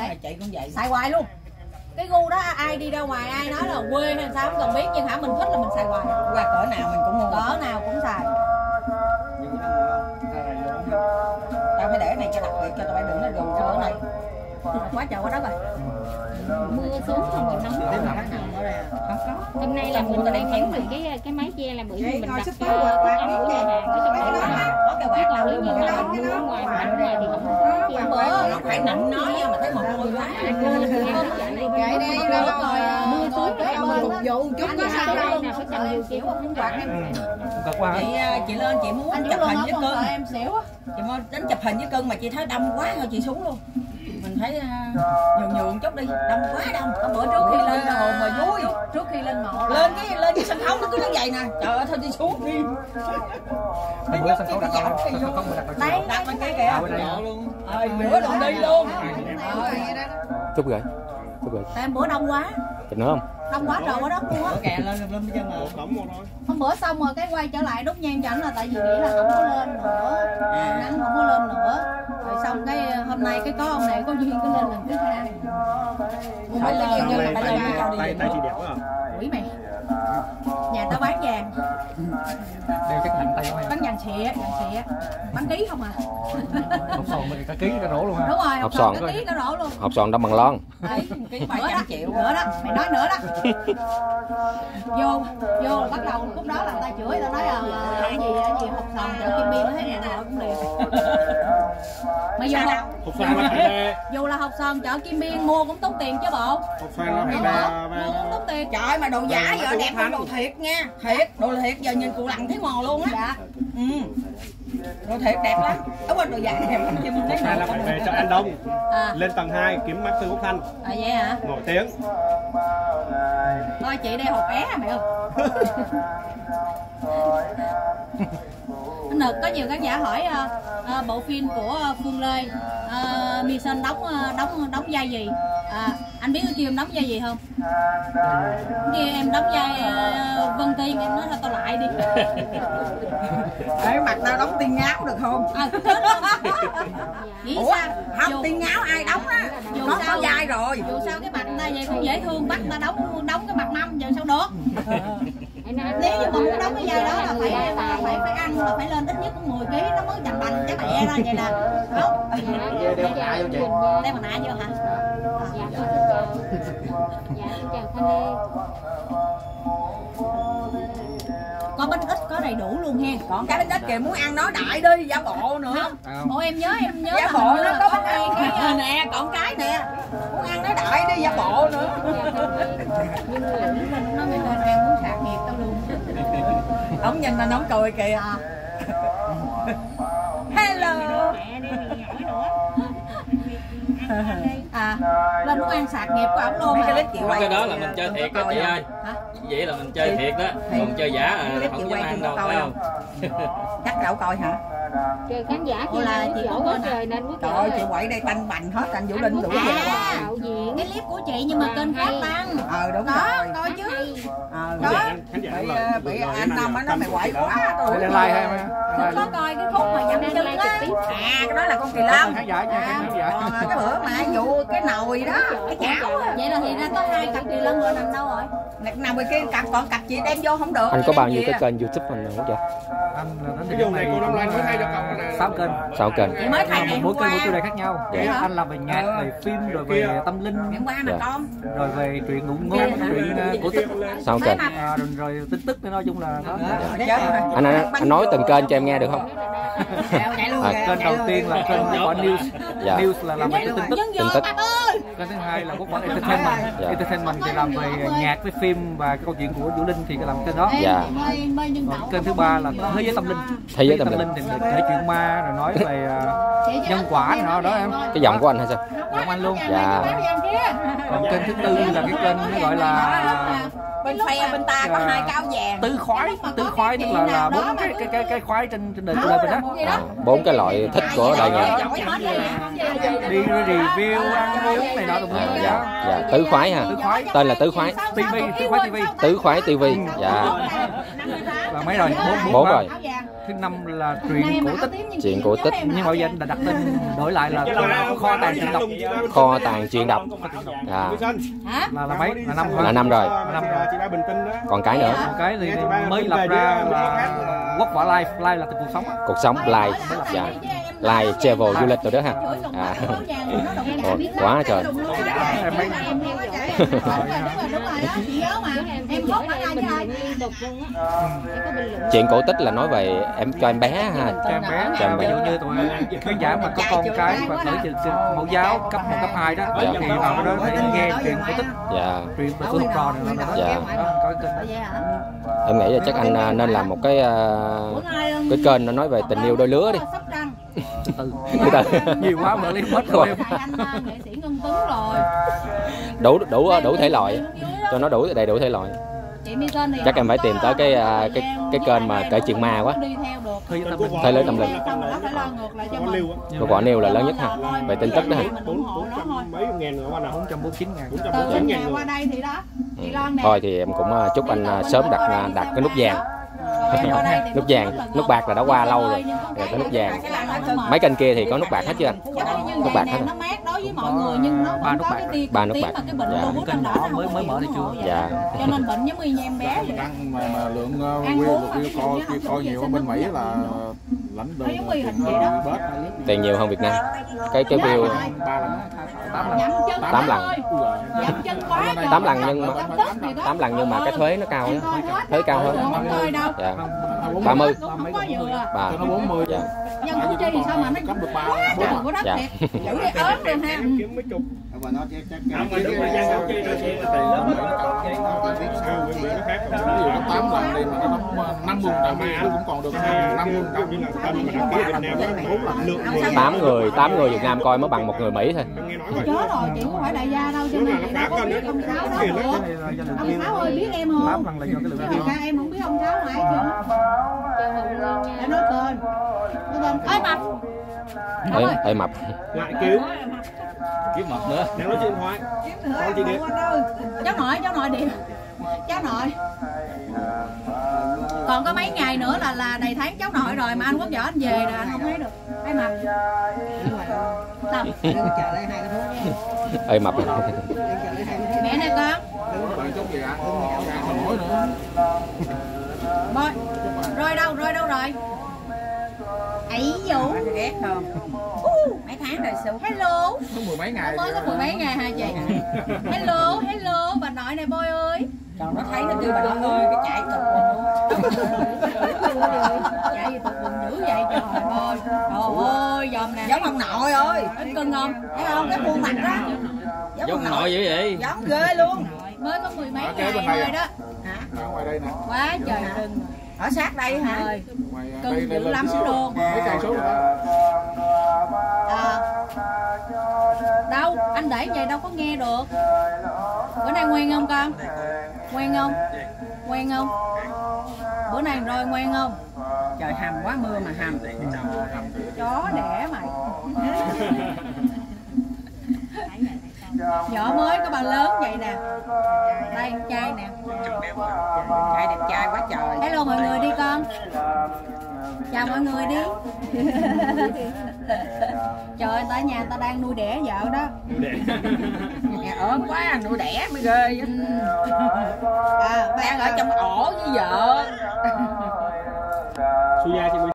vậy? Chị cũng vậy. Xài hoài luôn. Cái gu đó ai đi ra ngoài ai nói là quê hay sao không cần biết, nhưng hả mình thích là mình xài hoài. Qua cỡ nào mình cũng mua. Cỡ nào cũng xài. Tao phải để cái này cho đặc biệt cho tao bay đừng nó đồ cỡ này. Quá trời quá đất rồi. Mưa xuống không còn nóng. Không có. Hôm nay là mình đang ném được cái máy che là bởi vì mình đặt thức ăn ở nhà hàng ở trong đó Có cái quạt là nếu như mà mình mua ngoài mà ở ngoài thì không có che. bữa nó phải nặng nói mà thấy mồ hôi quá. Chạy đi rồi mưa xuống cái ông phục vụ chút có sao đâu. Nào phải cầm nhiều kiểu không quạt Chị lên chị muốn chụp hình với cưng. Em xỉu á. Chị muốn đến chụp hình với cưng mà chị thấy đông quá thôi chị xuống luôn. Mình thấy nhường chút đi, đông quá đông. Có bữa trước khi lên hồ mà vui, Trước khi lên mộ lên cái sân khấu nó cứ như vậy nè. Trời ơi thôi đi xuống đi. Bữa sân khấu đặt đâu? Sân khấu mình đặt đấy, đặt bên cái kìa. Bữa đừng đi luôn. Chúc gửi. Em bữa đông quá. Chụp nữa không? Đông quá trời quá đất luôn á. Kè lên cho mà. Hôm bữa xong rồi cái quay trở lại đốt nhang cho ảnh là tại vì nghĩ là không có lên nữa, nắng không có lên nữa. Rồi xong cái hôm nay cái có ông này có duyên cái lên lần thứ hai. Phải lên nhưng mà phải lên mới cho đi. Tay chị đẹp quá à. Quỷ mày. Nhà tao bán vàng. Đeo chắc nặng tay quá. Bán vàng xịa, bán ký không à. Hộp sòn mình cả ký cả rổ luôn ha. Đúng rồi, hộp sòn cả ký cả rổ luôn. Hộp sòn đâm bằng lon. Đấy, Ký 300 triệu. Nữa đó, mày nói nữa đó. vô là bắt đầu lúc đó là người ta chửi, tao nói là cái gì hộp sòn chợ Kim Biên nó thấy ngày nào cũng liền. Mà vô Hộp sòn là phải dù là hộp sòn chợ Kim Biên mua cũng tốn tiền chứ bộ. hộp sòn là phải Mua cũng tốn tiền. Trời ơi mà đồ giả giờ đẹp hơn đồ thiệt nha. Thiệt, đồ thiệt giờ nhìn cụ lặn thấy mò luôn á. Dạ. Đồ thiệt đẹp lắm. Ở bên đồ giả đẹp lắm chứ mình thấy Hộp sòn là phải về chợ An Đông. Lên tầng 2 kiếm Master Quốc Thanh. À vậy hả? Nổi tiếng. Thôi chị đây hộp bé hả mày ơi. Nực có nhiều khán giả hỏi bộ phim của Phương Lê, Mission đóng vai gì? Anh biết kêu em đóng vai gì không? Kêu em đóng vai Vân Tiên, em nói thôi tao lại đi. Để mặt tao đóng tiên ngáo được không? Nghĩ Ủa, sao? không tiên ngáo ai đóng á? Nó có vai rồi. Dù sao cái mặt ta vậy cũng dễ thương, bắt ta đóng cái mặt mâm giờ sao được? Nếu như mà muốn đóng cái vai đó là phải ăn, là phải lên ít nhất cũng 10 kg nó mới chành bành cái mẹ ra vậy nè. Đúng. Đeo mặt nạ vô chị. Đeo mặt nạ vô hả? Dạ con xin chào. Dạ xin chào Thanh Lê. Có bánh ít có đầy đủ luôn ha. Còn cái bánh ít kìa muốn ăn nó đại đi, giả bộ nữa. Ủa em nhớ Giả bộ nó có bánh ăn cái nè, còn cái nè. Muốn ăn nó đại đi, giả bộ nữa. nó mới lên ăn muốn sạc nghiệp tao luôn. Ông nhìn là nó cười kìa. Hello. Lên muốn ăn sạc nghiệp của ổng luôn. Mấy cái clip chị quay cái đó là mình chơi thiệt đó chị ơi. Vậy là mình chơi thiệt đó, còn chơi giả là không dám ăn đâu, phải không? Chắc đâu coi hả? Trời khán giả chị là chị ở quá trời nên quý trời ơi chị quậy đây tanh bành hết, anh Vũ Linh đủ về hoài. Cái clip của chị nhưng mà kênh khác tăng. Đúng rồi. Coi chứ. Đó. Bị anh Năm á nó mày quậy quá rồi. Lên like hay Không có coi cái khúc mà dặm chân á. Cái đó là con Kỳ Long. khán giả nha, khán giả. Còn cái bữa mà vụ cái nồi đó, cái chảo. Vậy là thì ra có 2 cặp Kỳ Lân rồi nằm đâu rồi? Nằm bên kia cặp, còn cặp chị đem vô không được. Anh có bao nhiêu cái kênh YouTube mình không vậy? Anh là đến cái này cô Năm Lan mới hay cho con là 6 kênh. 6 kênh. Chị mới thay ngày Mỗi hôm qua. kênh mỗi chủ đề khác nhau. Vậy Anh làm về nhạc, về phim, rồi về tâm linh, Ngày hôm qua mà con. rồi về truyện ngụ ngôn, truyện cổ tích. 6 kênh. Rồi tin tức nói chung là đó. Anh nói từng kênh cho em nghe được không? Kênh đầu tiên là kênh Quốc Bảo News. Dạ. News là làm về tin tức. Tin tức. Kênh thứ hai là Quốc Bảo Entertainment. Dạ. Entertainment thì làm về nhạc với phim và câu chuyện của Vũ Linh thì làm kênh đó. Dạ. Còn kênh thứ ba là Thế giới tâm linh. Thế giới tâm linh thì kể chuyện ma rồi nói về nhân quả này đó em. Cái giọng của anh hay sao? Giọng anh luôn. Dạ. Còn kênh thứ tư là cái kênh nó gọi là bên phe bên ta có 2 cao vàng. tứ khoái tức là 4 cái khoái trên đời mình đó. 4 cái loại thích của đời người. Đi review ăn uống này nọ tùm lum. Dạ, tứ khoái ha. Tên là tứ khoái. TV, tứ khoái TV. Tứ khoái TV. Dạ. là mấy rồi? 4 rồi. Thứ 5 là truyện cổ tích. Truyện cổ tích. Nhưng mà bây giờ đã đặt tên đổi lại là kho tàng truyện độc. Kho tàng truyện độc. À. Là mấy? Là 5 Là 5 rồi. Còn cái nữa. Còn cái thì mới lập ra là Quốc Võ Live. Live là từ cuộc sống. Cuộc sống live. Dạ. Live travel du lịch rồi đó ha. À. Ồ, quá trời. Chuyện cổ tích là nói về em cho em bé ha. Cho em bé. Ví dụ như tụi khán giả mà có con cái và tới mẫu giáo cấp 1, cấp 2 đó thì vào đó để nghe chuyện cổ tích. Dạ. Chuyện của học trò này đó. Dạ. Có kênh. Em nghĩ là chắc anh nên làm một cái kênh nó nói về tình yêu đôi lứa đi. Nhiều quá mà lên mất rồi. Nghệ sĩ Ngân Tuấn rồi. Đủ thể loại. Cho nó đầy đủ thể loại. Chắc em phải tìm tới cái kênh mà kể chuyện ma quá. Thế lớn tâm linh. Cô Võ Nêu là lớn nhất ha. Về tin tức đó ha. 449.000. Qua đây thì đó. Thôi thì em cũng chúc anh sớm đặt cái nút vàng. Nút vàng, nút bạc là đã qua lâu rồi. Rồi tới nút vàng. Mấy kênh kia thì có nút bạc hết chưa anh? Nút bạc hết. Nó mát đối với mọi người nhưng nó không có cái tia ba nút bạc. mà cái bệnh lupus trên đó mới mở thì chưa. Dạ. Cho nên bệnh giống như em bé vậy. Mà lượng coi nhiều ở bên Mỹ là lãnh đồ bớt. Tiền nhiều hơn Việt Nam. Cái view 8 lần. 8 lần nhưng mà cái thuế nó cao đó. Thuế cao hơn. Dạ. 30. Không có vừa. Bà. Nó 40. Dạ. Nhân Củ Chi thì sao mà nó cấp được 3. trời của đất Dạ. thiệt. Giữ đi ớn luôn ha. Ví dụ nó 8 lần đi mà nó đóng 50 đồng thì cũng còn được 50 đồng. 8 người Việt Nam coi mới bằng một người Mỹ thôi. Chết rồi, chị không phải đại gia đâu cho nên chị đâu có biết ông Sáu đâu được. Ông Sáu ơi biết em không? 8 lần là do cái lượng Ca em không biết ông Sáu ngoại chưa? Để nói kênh. Ê mập. Ê mập. Lại cứu mập nữa. Đang nói chuyện điện thoại. Con chị Điệp. Cháu nội Điệp. Cháu nội. Còn có mấy ngày nữa là đầy tháng cháu nội rồi mà anh Quốc Võ anh về rồi anh không thấy được. Ê mập. Sao? Ê mập. Mẹ nè con. Rồi đâu rồi? Ấy dụ ghét không? Mấy tháng rồi Sụ. Hello. Có 10 mấy ngày. Mới có 10 mấy ngày hả chị? Hello, bà nội này Bôi ơi. Còn nó thấy nó kêu bà nội ơi cái chạy cực luôn. Chạy gì tụt quần dữ vậy trời ơi. Trời ơi, dòm nè. Giống ông nội ơi. Anh cưng không? Thấy không? Cái khuôn mặt đó. Giống nội dữ vậy. Giống ghê luôn. Mới có 10 mấy ngày thôi đó. Hả? Ở ngoài đây nè. Quá trời cưng. Ở sát đây hả? Cưng dữ lắm luôn. Mấy cây số rồi đó. Đâu, anh để vậy đâu có nghe được. Bữa nay ngoan không con? Ngoan không? Ngoan không? Bữa nay rồi ngoan không? Trời hầm quá mưa mà hầm. Chó đẻ mày. Vợ mới có bà lớn vậy nè. Đây con trai nè. Trai đẹp trai quá trời. Hello mọi người đi con. Chào mọi người đi. Trời ơi, tại nhà ta đang nuôi đẻ vợ đó. Nhà ốm quá nuôi đẻ mới ghê. Đang ở trong ổ với vợ. Suy ra chị